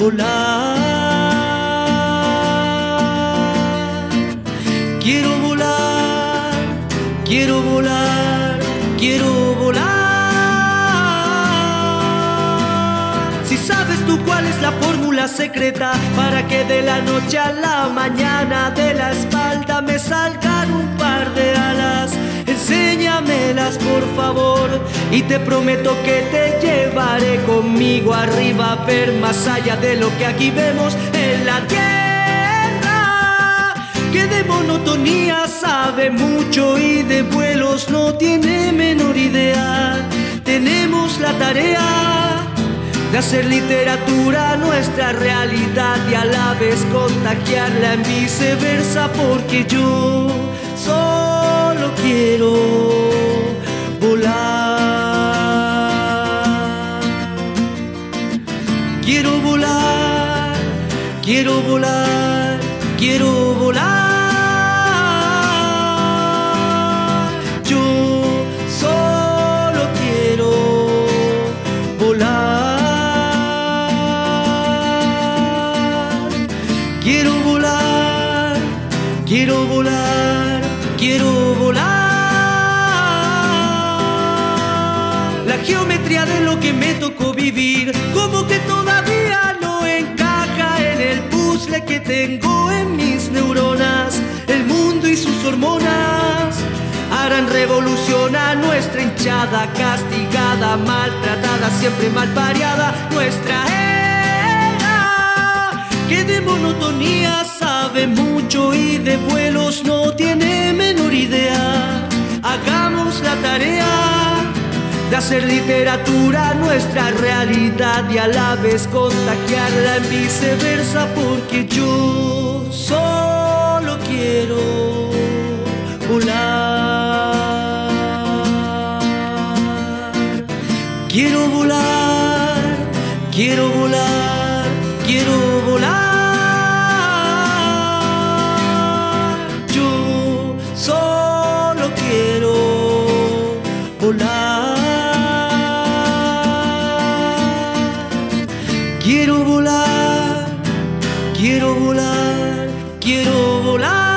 volar. Quiero volar, quiero volar, quiero volar. Si sabes tú cuál es la fórmula secreta para que de la noche a la mañana de la espalda me salgan un par de alas, enséñamelas por favor y te prometo que te llevaré conmigo arriba a ver más allá de lo que aquí vemos en la tierra, que de monotonía sabe mucho y de vuelos no tiene menor idea. Tenemos la tarea de hacer literatura nuestra realidad y a la vez contagiarla en viceversa, porque yo solo quiero volar. Quiero volar, quiero volar, quiero volar. Yo solo quiero volar. Quiero volar, quiero volar, quiero volar. La geometría de lo que me tocó vivir como que todavía no encaja en el puzzle que tengo en mis neuronas. El mundo y sus hormonas harán revolución a nuestra hinchada, castigada, maltratada, siempre mal pareada, nuestra era, que de monotonía sabe mucho y de vuelos no tiene menor idea. Hagamos la tarea de hacer literatura nuestra realidad y a la vez contagiarla en viceversa, porque yo solo quiero volar. Quiero volar, quiero volar, quiero volar. Yo solo quiero volar. Quiero volar, quiero volar, quiero volar.